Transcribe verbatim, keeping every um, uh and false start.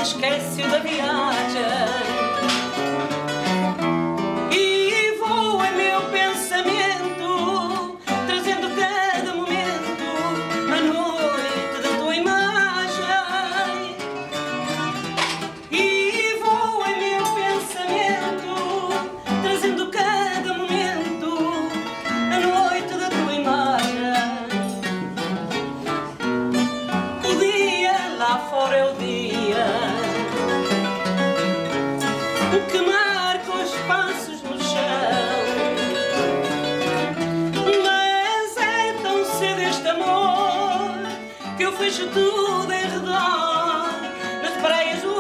esquece da viagem. E voa meu pensamento, trazendo cada momento a noite da tua imagem. E voa meu pensamento, trazendo cada momento a noite da tua imagem. O dia lá fora é o dia que marca os passos no chão, mas é tão cedo este amor que eu fecho tudo em redor nas praias do